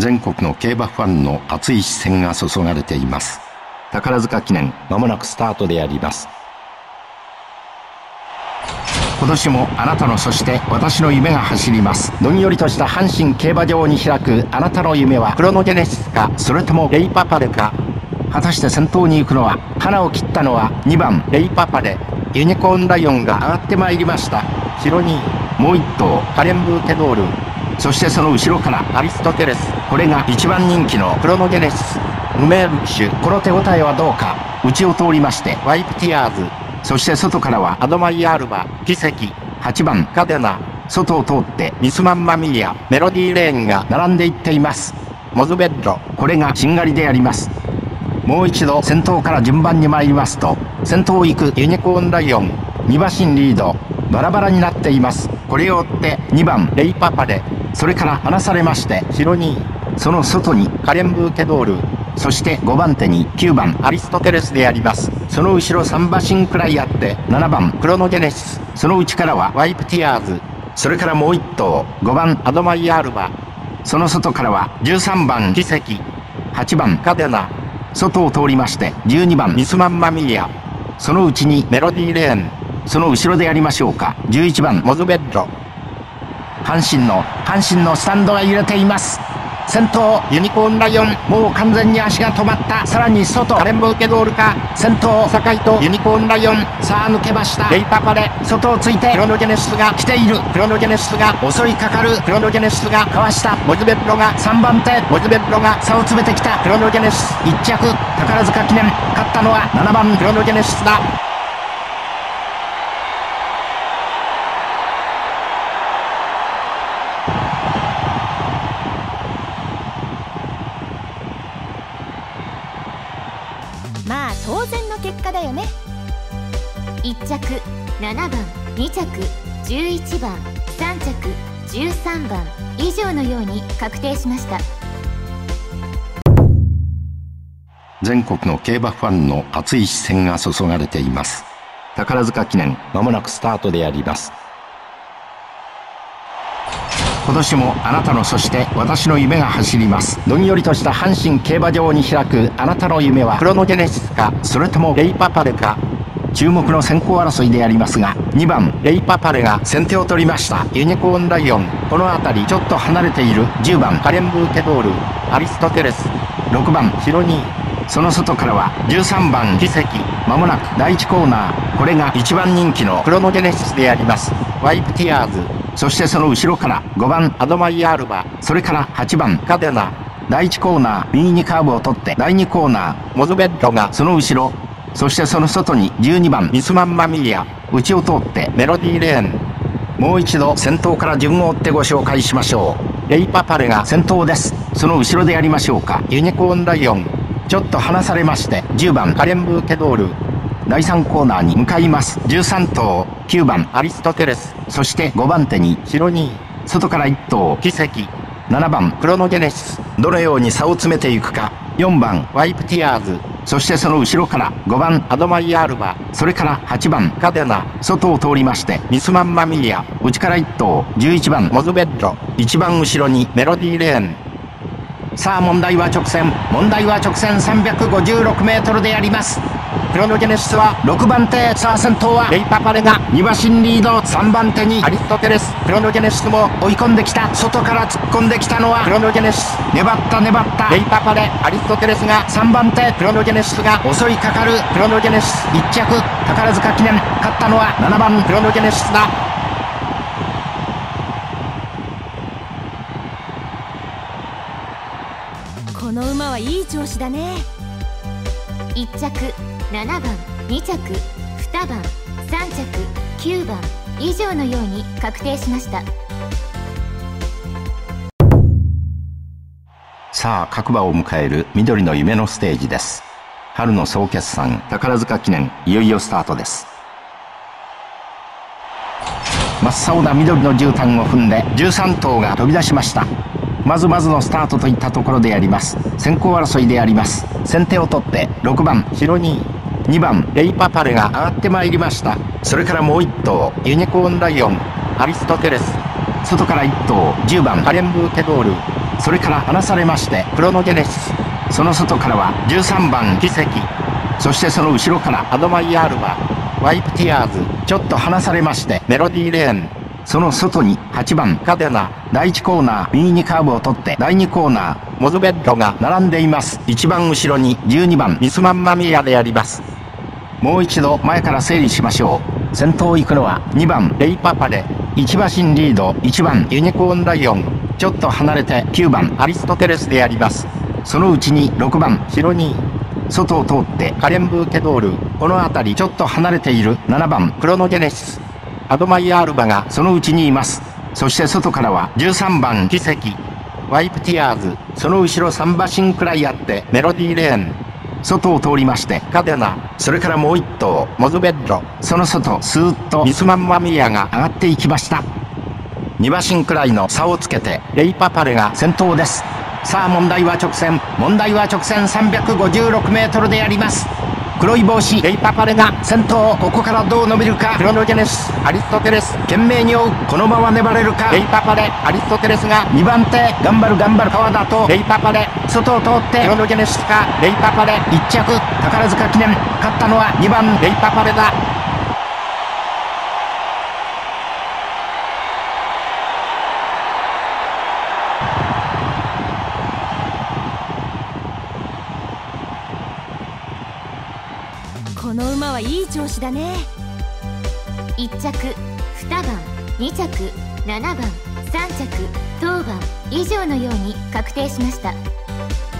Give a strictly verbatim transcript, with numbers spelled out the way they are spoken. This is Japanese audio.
全国の競馬ファンの熱い視線が注がれています。宝塚記念、まもなくスタートであります。今年もあなたの、そして私の夢が走ります。どんよりとした阪神競馬場に開くあなたの夢はクロノジェネシスか、それともレイパパレか。果たして先頭に行くのは、花を切ったのはにばんレイパパレ。ユニコーンライオンが上がってまいりました。後ろにもう一頭カレンブーテドール、そしてその後ろからアリストテレス。これが一番人気のクロノジェネシス。無名ルッシュ、この手応えはどうか。内を通りましてワイプティアーズ、そして外からはアドマイアールバ、奇跡、はちばんカデナ。外を通ってミスマンマミリア、メロディーレーンが並んでいっています。モズベッド、これがしんがりであります。もう一度先頭から順番に参りますと、先頭を行くユニコーンライオン、に馬身リード、バラバラになっています。これを追ってにばんレイパパレ、それから離されまして後ろに、その外にカレンブーケドール、そしてごばん手にきゅうばんアリストテレスであります。その後ろさん馬身くらいあってななばんクロノジェネシス、その内からはワイプティアーズ、それからもういっ頭ごばんアドマイアールバ、その外からはじゅうさんばん奇跡、はちばんカデナ、外を通りましてじゅうにばんミスマンマミリア、その内にメロディーレーン、その後ろでやりましょうか、じゅういちばんモズベッド。阪神の阪神のスタンドが揺れています。先頭ユニコーンライオン、もう完全に足が止まった。さらに外カレンブーケドールか、先頭酒井とユニコーンライオン、さあ抜けました。レイパパレ、外をついてクロノジェネシスが来ている。クロノジェネシスが襲いかかる。クロノジェネシスがかわした。モズベッドがさんばん手、モズベッドが差を詰めてきた。クロノジェネシスいっ着、宝塚記念、勝ったのはななばんクロノジェネシスだ。 まあ当然の結果だよね。 いっ着ななばん、に着じゅういちばん、さん着じゅうさんばん以上のように確定しました。 全国の競馬ファンの熱い視線が注がれています。宝塚記念、まもなくスタートであります。今年もあなたの、そして私の夢が走ります。どんよりとした阪神競馬場に開くあなたの夢はクロノジェネシスか、それともレイパパレか。注目の先行争いでありますが、にばんレイパパレが先手を取りました。ユニコーンライオン、この辺りちょっと離れているじゅうばんカレンブーケドール、アリストテレス、ろくばん後ろに、その外からはじゅうさんばん奇跡。まもなくだいいちコーナー、これが一番人気のクロノジェネシスであります。ワイプティアーズ、そしてその後ろからごばんアドマイアールバ、それからはちばんカデナ。だいいちコーナー右にカーブを取ってだいにコーナーモズベッドがその後ろ、そしてその外にじゅうにばんミスマンマミリア、内を通ってメロディーレーン。もう一度先頭から順を追ってご紹介しましょう。レイパパレが先頭です。その後ろでやりましょうか。ユニコーンライオン、ちょっと離されましてじゅうばんカレンブーケドール。だいさんコーナーに向かいます。じゅうさん頭きゅうばんアリストテレス、そしてごばん手に後ろに、外からいっ頭奇跡、ななばんクロノジェネシス。どのように差を詰めていくか。よんばんワイプティアーズ、そしてその後ろからごばんアドマイアールバ、それからはちばんカデナ。外を通りましてミスマンマミリア、内からいっ頭じゅういちばんモズベッド、一番後ろにメロディーレーン。さあ問題は直線、問題は直線さんびゃくごじゅうろくメートルであります。クロノジェネシスはろくばん手、さあ先頭はレイパパレがに馬身リード、さんばん手にアリストテレス。クロノジェネシスも追い込んできた。外から突っ込んできたのはクロノジェネシス。粘った粘ったレイパパレ、アリストテレスがさんばん手、クロノジェネシスが襲いかかる。クロノジェネシスいっ着、宝塚記念、勝ったのはななばんクロノジェネシスだ。 この馬はいい調子だね。 いっ着ななばん、に着にばん、さん着きゅうばん以上のように確定しました。 さあ各馬を迎える緑の夢のステージです。春の総決算、宝塚記念、いよいよスタートです。真っ青な緑の絨毯を踏んでじゅうさん頭が飛び出しました。まずまずのスタートといったところであります。先行争いであります。先手を取ってろくばん後ろににばんレイパパレが上がってまいりました。それからもういっ頭ユニコーンライオン、アリストテレス。外からいっ頭じゅうばんカレンブーケドール。 それから離されましてクロノジェネシス。その外からはじゅうさんばん奇跡。そしてその後ろからアドマイヤールはワイプティアーズ。ちょっと離されましてメロディーレーン。その外にはちばんカデナ。だいいちコーナー右にカーブを取ってだいにコーナーモズベッドが並んでいます。一番後ろにじゅうにばんミスマンマミアであります。もう一度前から整理しましょう。先頭を行くのはにばんレイパパレ。いち馬身リードいちばんユニコーンライオン。ちょっと離れてきゅうばんアリストテレスであります。そのうちにろくばんシロニー。外を通ってカレンブーケドール。この辺りちょっと離れているななばんクロノジェネシス。アドマイヤールバがそのうちにいます。そして外からはじゅうさんばん奇跡。ワイプティアーズ。その後ろさん馬身くらいあってメロディーレーン。外を通りましてカデナ。それからもう一頭モズベッド。その外スーッとミスマンマミアが上がっていきました。に馬身くらいの差をつけてレイパパレが先頭です。さあ問題は直線。問題は直線さんびゃくごじゅうろくメートルであります。黒い帽子レイパパレが先頭。ここからどう伸びるか。クロノジェネシスアリストテレス懸命に追う。このまま粘れるか。レイパパレアリストテレスがにばん手。頑張る頑張る川田とレイパパレ。外を通ってクロノジェネシスかレイパパレ。いっ着宝塚記念。勝ったのはにばんレイパパレだ。 この馬はいい調子だね。 いっ着にばんに着ななばんさん着当番以上のように確定しました。